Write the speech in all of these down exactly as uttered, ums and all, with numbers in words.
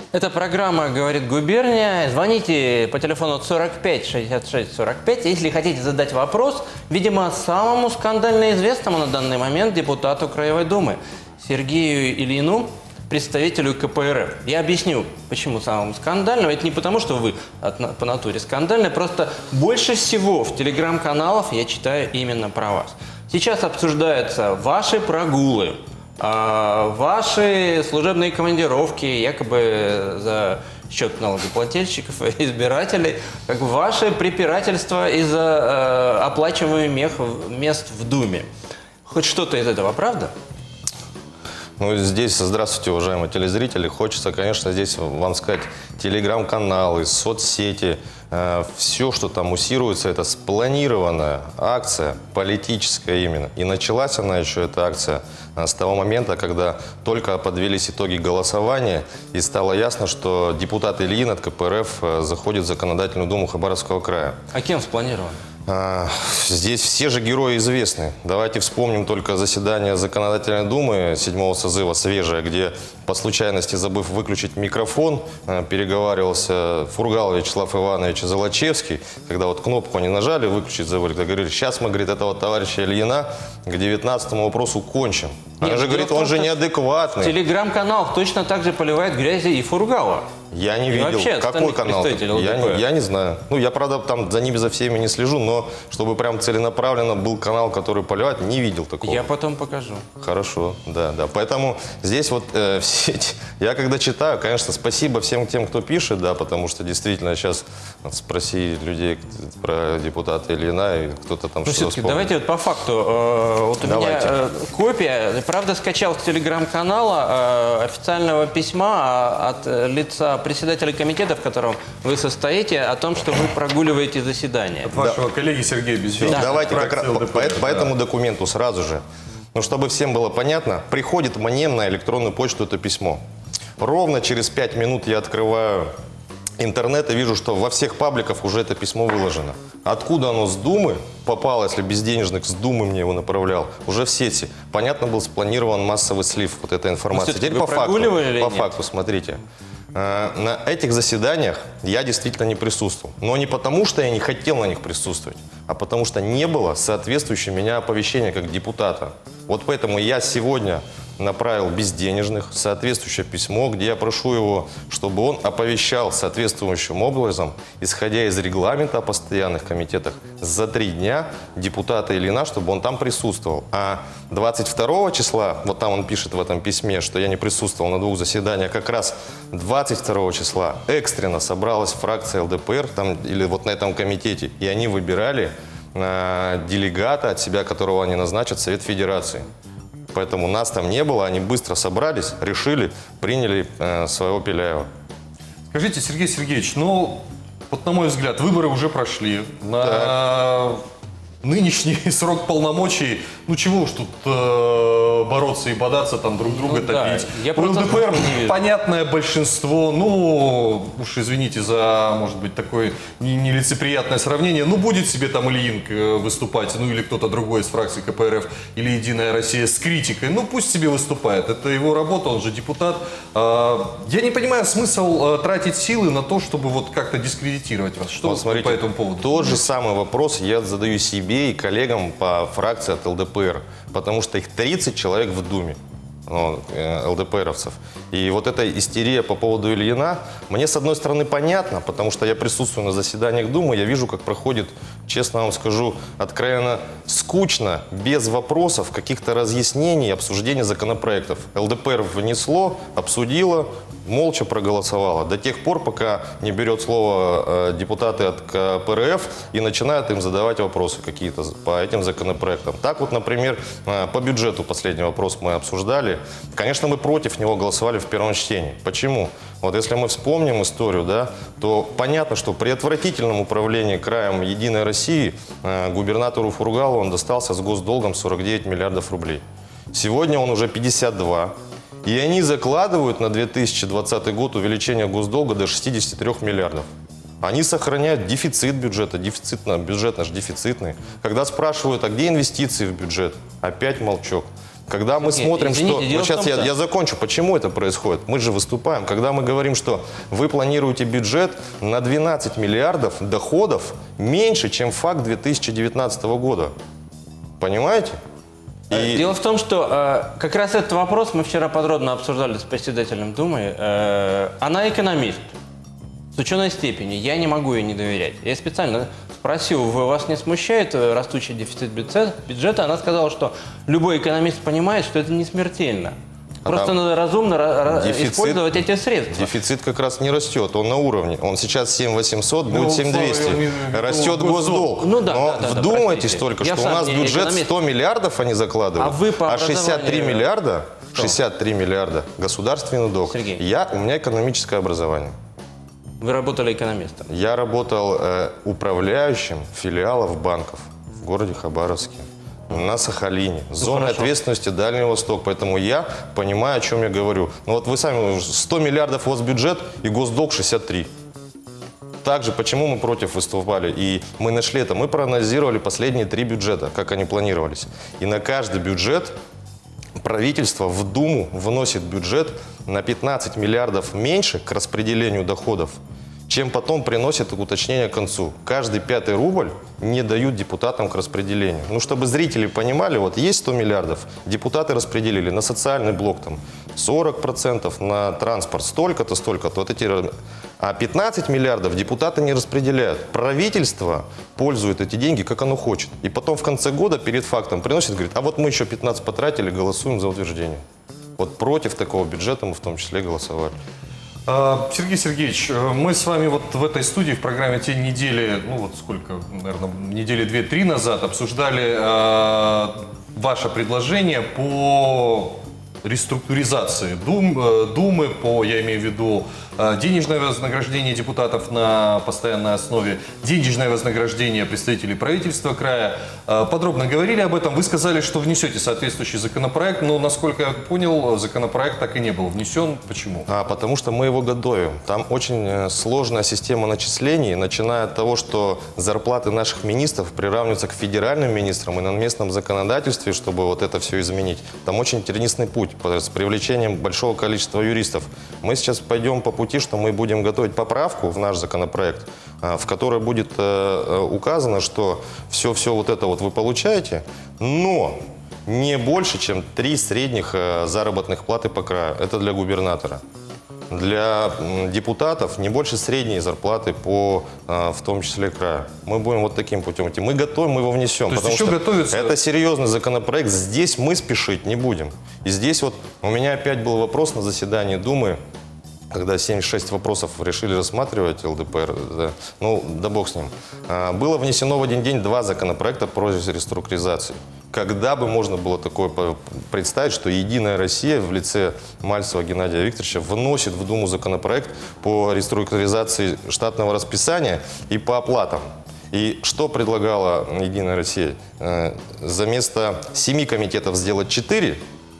Это программа «Говорит губерния». Звоните по телефону сорок пять шестьдесят шесть сорок пять, если хотите задать вопрос, видимо, самому скандально известному на данный момент депутату Краевой Думы Сергею Ильину, представителю ка пэ эр эф. Я объясню, почему самому скандальному. Это не потому, что вы от, по натуре скандальны, просто больше всего в телеграм-каналах я читаю именно про вас. Сейчас обсуждаются ваши прогулы, ваши служебные командировки, якобы за счет налогоплательщиков и избирателей, как ваше препирательство из-за э, оплачиваемых мест в Думе. Хоть что-то из этого, правда? Ну, здесь, здравствуйте, уважаемые телезрители. Хочется, конечно, здесь вам сказать, телеграм-каналы, соцсети, э, все, что там муссируется, это спланированная акция, политическая именно. И началась она еще, эта акция, э, с того момента, когда только подвелись итоги голосования, и стало ясно, что депутат Ильин от ка пэ эр эф э, заходит в Законодательную Думу Хабаровского края. А кем спланировано? Здесь все же герои известны. Давайте вспомним только заседание Законодательной Думы седьмого созыва, свежее, где по случайности, забыв выключить микрофон, переговаривался Фургал Вячеслав Иванович Золочевский, когда вот кнопку они нажали, выключить забыли, когда говорили, сейчас мы, говорит, этого товарища Ильина к девятнадцатому вопросу кончим. Она же говорит, он же неадекватный. В телеграм-каналах точно так же поливает грязью и Фургала. Я не видел. Какой канал? Я не, я не знаю. Ну, я, правда, там за ними, за всеми не слежу, но чтобы прям целенаправленно был канал, который поливает, не видел такого. Я потом покажу. Хорошо, да, да. Поэтому здесь вот э, все эти... Я когда читаю, конечно, спасибо всем тем, кто пишет, да, потому что действительно сейчас спроси людей про депутата Ильина, и кто-то там ну, что-то вспомнит. Давайте вот по факту. Э, вот у давайте. меня э, копия, правда, скачал с телеграм-канала э, официального письма от э, лица председателя комитета, в котором вы состоите, о том, что вы прогуливаете заседание. От вашего да. коллеги Сергея Безденежного. Да. Давайте как раз по, по, по этому да. документу сразу же, ну, чтобы всем было понятно, приходит мне на электронную почту это письмо. Ровно через пять минут я открываю интернет и вижу, что во всех пабликах уже это письмо выложено. Откуда оно с Думы попало, если Безденежник с Думы мне его направлял, уже в сети. Понятно, был спланирован массовый слив вот этой информации. Теперь по факту, по факту, смотрите. На этих заседаниях я действительно не присутствовал. Но не потому, что я не хотел на них присутствовать, а потому что не было соответствующего меня оповещения как депутата. Вот поэтому я сегодня направил Безденежных соответствующее письмо, где я прошу его, чтобы он оповещал соответствующим образом, исходя из регламента о постоянных комитетах, за три дня депутата Ильина, чтобы он там присутствовал. А двадцать второго числа, вот там он пишет в этом письме, что я не присутствовал на двух заседаниях, как раз двадцать второго числа экстренно собралась фракция эл дэ пэ эр, там, или вот на этом комитете, и они выбирали э, делегата от себя, которого они назначат в Совет Федерации. Поэтому нас там не было, они быстро собрались, решили, приняли э, своего Пеляева. Скажите, Сергей Сергеевич, ну, вот на мой взгляд, выборы уже прошли. На нынешний срок полномочий, ну чего уж тут э, бороться и бодаться, там друг друга ну, топить. Да. Я У эл дэ пэ эр понятное большинство, ну, уж извините за, может быть, такое нелицеприятное сравнение, ну, будет себе там Ильин выступать, ну, или кто-то другой из фракции ка пэ эр эф, или Единая Россия с критикой, ну, пусть себе выступает, это его работа, он же депутат. Я не понимаю смысл тратить силы на то, чтобы вот как-то дискредитировать вас. Что вот, смотрите, по этому поводу? Тот же самый вопрос я задаю себе и коллегам по фракции от эл дэ пэ эр, потому что их тридцать человек в Думе, ну, эл дэ пэ эровцев. И вот эта истерия по поводу Ильина, мне с одной стороны понятно, потому что я присутствую на заседаниях Думы, я вижу, как проходит, честно вам скажу, откровенно скучно, без вопросов, каких-то разъяснений, обсуждения законопроектов. эл дэ пэ эр внесло, обсудило, молча проголосовала. До тех пор, пока не берет слово э, депутаты от ка пэ эр эф и начинают им задавать вопросы какие-то по этим законопроектам. Так вот, например, э, по бюджету последний вопрос мы обсуждали. Конечно, мы против него голосовали в первом чтении. Почему? Вот если мы вспомним историю, да, то понятно, что при отвратительном управлении краем Единой России э, губернатору Фургалу он достался с госдолгом сорок девять миллиардов рублей. Сегодня он уже пятьдесят два. И они закладывают на две тысячи двадцатый год увеличение госдолга до шестидесяти трёх миллиардов. Они сохраняют дефицит бюджета, дефицит, бюджет наш дефицитный. Когда спрашивают, а где инвестиции в бюджет, опять молчок. Когда мы Сергей, смотрим, извините, что... дело Вот в сейчас том, я, что- я закончу. Почему это происходит? Мы же выступаем. Когда мы говорим, что вы планируете бюджет на двенадцать миллиардов доходов меньше, чем факт две тысячи девятнадцатого года. Понимаете? И Дело в том, что э, как раз этот вопрос мы вчера подробно обсуждали с председателем Думы. Э, она экономист. С ученой степени. Я не могу ей не доверять. Я специально спросил, вы- вас не смущает э, растущий дефицит бюджет- бюджета? Она сказала, что любой экономист понимает, что это не смертельно. Просто там надо разумно ра- ра- дефицит- использовать эти средства. дефицит как раз не растет, он на уровне. Он сейчас семь восемьсот, будет Ну, семь двести. Слава, я имею в виду Растет госдолг. Ну да, Но да, да, да, вдумайтесь простите. только, Я что у сам нас не бюджет экономист. сто миллиардов они закладывают, А вы по шестьдесят три образованию- миллиарда, Что? шестьдесят три миллиарда государственный долг. Сергей. Я, у меня экономическое образование. Вы работали экономистом. Я работал э, управляющим филиалов банков в городе Хабаровске, на Сахалине, зона хорошо. ответственности Дальний Восток. Поэтому я понимаю, о чем я говорю. Ну вот вы сами, сто миллиардов у вас бюджет и госдолг шестьдесят три. Также, почему мы против выступали? И мы нашли это. Мы проанализировали последние три бюджета, как они планировались. И на каждый бюджет правительство в Думу вносит бюджет на пятнадцать миллиардов меньше к распределению доходов, чем потом приносит уточнение к концу. Каждый пятый рубль не дают депутатам к распределению. Ну, чтобы зрители понимали, вот есть сто миллиардов, депутаты распределили на социальный блок там сорок процентов, на транспорт столько-то, столько-то. Вот эти... А пятнадцать миллиардов депутаты не распределяют. Правительство пользует эти деньги, как оно хочет. И потом в конце года перед фактом приносит, говорит, а вот мы еще пятнадцать потратили, голосуем за утверждение. Вот против такого бюджета мы в том числе голосовали. А, Сергей Сергеевич, э, мы с вами вот в этой студии в программе «Тень недели», ну вот сколько, наверное, недели две-три назад обсуждали э, ваше предложение по реструктуризации Дум, э, Думы, по, я имею в виду, э, денежное вознаграждение депутатов на постоянной основе, денежное вознаграждение представителей правительства края. Э, Подробно говорили об этом. Вы сказали, что внесете соответствующий законопроект, но, насколько я понял, законопроект так и не был внесен. Почему? А, потому что мы его готовим. Там очень э, сложная система начислений, начиная от того, что зарплаты наших министров приравниваются к федеральным министрам и на местном законодательстве, чтобы вот это все изменить. Там очень тернистый путь с привлечением большого количества юристов. Мы сейчас пойдем по пути, что мы будем готовить поправку в наш законопроект, э, в которой будет э, э, указано, что все-все вот это вот вы получаете, но не больше, чем три средних э, заработных платы по краю. Это для губернатора. Для м, депутатов не больше средней зарплаты по, э, в том числе, краю. Мы будем вот таким путем идти. Мы готовим, мы его внесем. То есть потому еще что готовится- это серьезный законопроект. Здесь мы спешить не будем. И здесь вот у меня опять был вопрос на заседании Думы, когда семьдесят шесть вопросов решили рассматривать ЛДПР, да, ну, да бог с ним. А, было внесено в один день два законопроекта про реструктуризацию. Когда бы можно было такое по- представить, что «Единая Россия» в лице Мальцева Геннадия Викторовича вносит в Думу законопроект по реструктуризации штатного расписания и по оплатам. И что предлагала «Единая Россия»? Э, За место семи комитетов сделать четыре,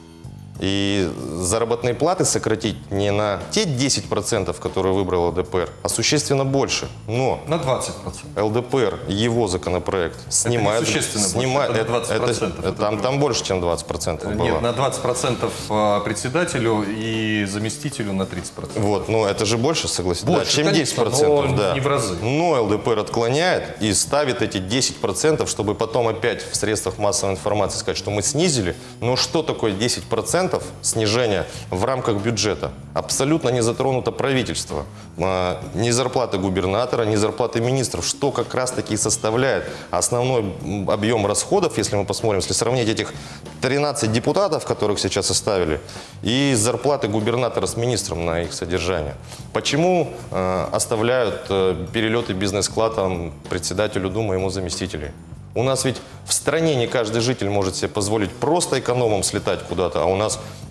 и заработные платы сократить не на те десять процентов, которые выбрал ЛДПР, а существенно больше. Но На двадцать процентов. ЛДПР, его законопроект снимает... существенно больше, снимает- это на двадцать процентов. это- там, там больше, чем двадцать процентов было. Нет, на двадцать процентов а, председателю и заместителю на тридцать процентов. Вот, ну это же больше, согласитесь, Больше, да, чем конечно, десять процентов. но Да. не в разы. Но ЛДПР отклоняет и ставит эти десять процентов, чтобы потом опять в средствах массовой информации сказать, что мы снизили. Но что такое десять процентов снижения в рамках бюджета? Абсолютно не затронуто правительство. А, Ни зарплаты губернатора, ни зарплаты министров. Что как раз-таки и составляет основной м, объем расходов, если мы посмотрим, если сравнить этих тринадцать депутатов, которых сейчас оставили, и зарплаты губернатора с министром на их содержание. Почему э, оставляют э, перелеты бизнес-классом председателю Думы и ему заместителей? У нас ведь в стране не каждый житель может себе позволить просто экономом слетать куда-то, а у нас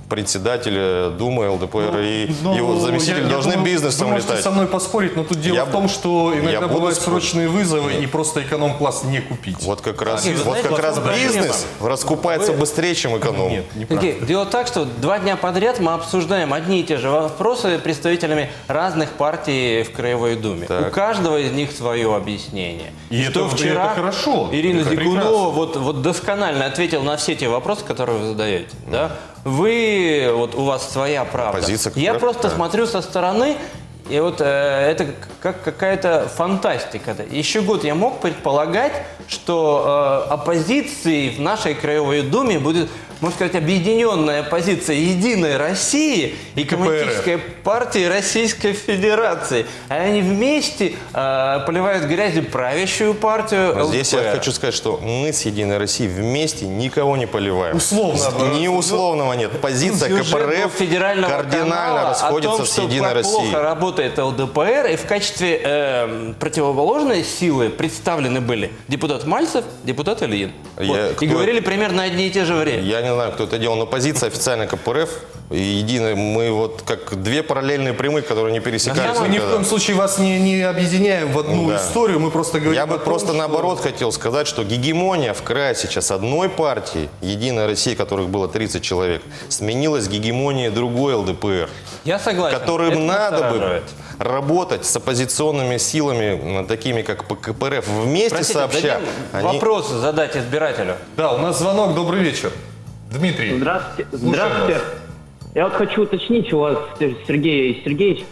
председатель Думы ЛДПР и Ну, его заместитель я- я должны думаю, бизнесом вы можете летать. со мной поспорить, но тут дело Я в том, бу- что я иногда буду бывают спорить. срочные вызовы, и просто эконом-класс не купить. Вот как раз, Сергей, вы вот знаете, как вот раз проблема. бизнес раскупается Вы- быстрее, чем эконом. Нет, неправда. Сергей, дело так, что два дня подряд мы обсуждаем одни и те же вопросы представителями разных партий в Краевой Думе. Так. У каждого из них свое объяснение. И что это- вчера это хорошо, Ирина это Зигунова прекрасно. вот, вот досконально ответила на все те вопросы, которые вы задаете. Да? Вы, вот у вас своя правда. Позиция Я как просто да. смотрю со стороны, и вот э, это как какая-то фантастика. Еще год я мог предполагать, что э, оппозицией в нашей Краевой Думе будет, можно сказать, объединенная позиция Единой России и Коммунистической партии Российской Федерации. А они вместе э, поливают грязью правящую партию Но Здесь я ЛДПР. хочу сказать, что мы с Единой Россией вместе никого не поливаем. Условно. Ни условного нет. Позиция Сюжет был КПРФ Федерального кардинально канала расходится о том, с что Единой как Россией. плохо работает ЛДПР, и в качестве э, противоположной силы представлены были депутат Мальцев, депутат Ильин. Я- Вот. И кто- говорили примерно одни и те же время. Я не знаю, кто это делал, но позиция официально КПРФ и Единая, мы вот как две параллельные прямые, которые не пересекались Мы ни в никогда. коем случае вас не, не объединяем в одну Да. историю, мы просто говорим Я о бы том, просто что- наоборот хотел сказать, что гегемония в крае сейчас одной партии, Единая Россия, которых было тридцать человек, сменилась гегемонией другой ЛДПР, Я согласен. которым Это надо бы настораживает. работать с оппозиционными силами, м, такими как КПРФ, вместе Простите, сообща. дадим Они- вопрос задать избирателю. Да, у нас звонок, добрый вечер. Дмитрий. Здравствуйте. Слушаем Здравствуйте. вас. Я вот хочу уточнить у вас, Сергей Сергеевич,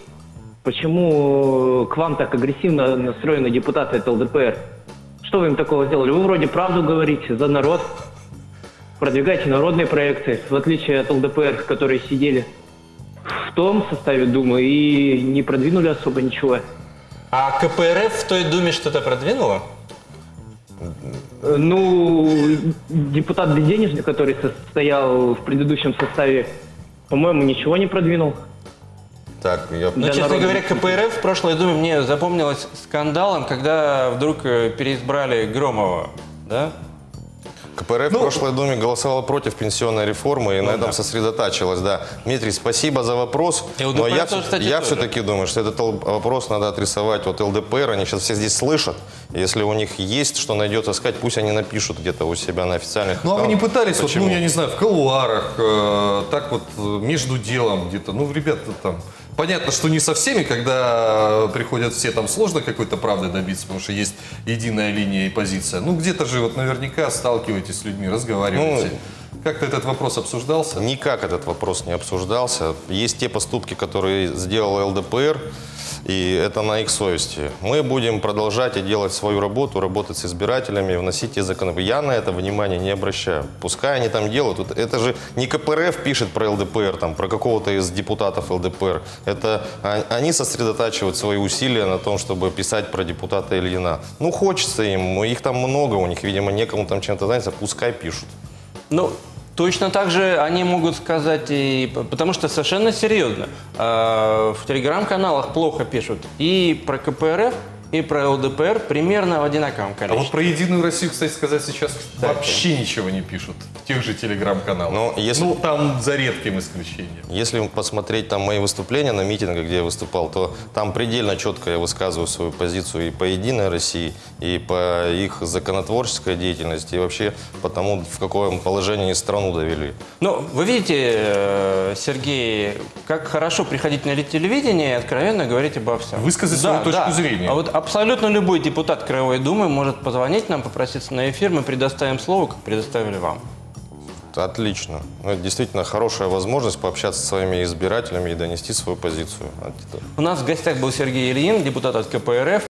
почему к вам так агрессивно настроены депутаты от ЛДПР? Что вы им такого сделали? Вы вроде правду говорите, за народ, продвигаете народные проекты, в отличие от ЛДПР, которые сидели в том составе Думы и не продвинули особо ничего. А КПРФ в той Думе что-то продвинуло? Э, Ну, депутат Безденежный, который состоял в предыдущем составе, по-моему, ничего не продвинул. Так, я... Ну, Для честно народа. говоря, КПРФ в прошлой Думе мне запомнилось скандалом, когда вдруг э, переизбрали Громова. Да? КПРФ Ну, в прошлой Думе голосовала против пенсионной реформы и на этом да. сосредотачивалась, да. Дмитрий, спасибо за вопрос, И у но ЛДПР я, тоже, кстати, я тоже. все-таки думаю, что этот л- вопрос надо адресовать от ЛДПР, они сейчас все здесь слышат, если у них есть что найдется сказать, пусть они напишут где-то у себя на официальных Ну а вы не аккаунтах. пытались, вот, Почему? ну я не знаю, в кулуарах, э, так вот э, между делом где-то, ну ребята там, понятно, что не со всеми, когда приходят все, там сложно какой-то правды добиться, потому что есть единая линия и позиция. Ну где-то же вот наверняка сталкиваетесь с людьми, разговариваете. Ну, Как-то этот вопрос обсуждался? Никак этот вопрос не обсуждался. Есть те поступки, которые сделал ЛДПР, и это на их совести. Мы будем продолжать и делать свою работу, работать с избирателями, вносить те законопроекты. Я на это внимания не обращаю. Пускай они там делают. Вот это же не КПРФ пишет про ЛДПР, там, про какого-то из депутатов ЛДПР. Это а- они сосредотачивают свои усилия на том, чтобы писать про депутата Ильина. Ну, хочется им, их там много, у них, видимо, некому там чем-то заняться, пускай пишут. Ну, точно так же они могут сказать, и, потому что совершенно серьезно. э, В телеграм-каналах плохо пишут и про КПРФ, и про ЛДПР примерно в одинаковом А вот количестве. про Единую Россию, кстати сказать, сейчас вообще ничего не пишут в тех же телеграм-каналах. Но если- Ну, там за редким исключением. Если посмотреть там мои выступления на митингах, где я выступал, то там предельно четко я высказываю свою позицию и по Единой России, и по их законотворческой деятельности, и вообще по тому, в каком положении они страну довели. Ну, вы видите, э, Сергей, как хорошо приходить на телевидение и откровенно говорить обо всем. Высказать свою точку зрения. А вот абсолютно любой депутат Краевой Думы может позвонить нам, попроситься на эфир, мы предоставим слово, как предоставили вам. Отлично. Ну, это действительно хорошая возможность пообщаться со своими избирателями и донести свою позицию. У нас в гостях был Сергей Ильин, депутат от КПРФ.